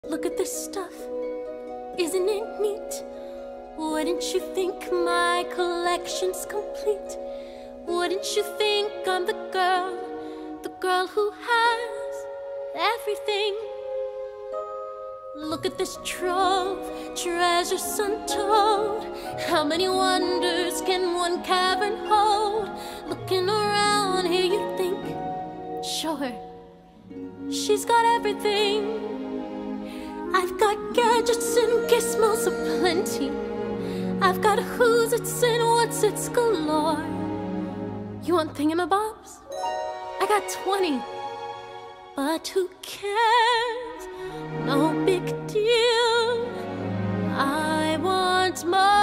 Look at this stuff, isn't it neat? Wouldn't you think my collection's complete? Wouldn't you think I'm the girl who has everything? Look at this trove, treasures untold. How many wonders can one cavern hold? Looking around here you'd think, sure, she's got everything. I've got gadgets and gizmos aplenty. I've got who's it's and what's it's galore. You want thingamabobs? I got 20. But who cares? No big deal. I want more.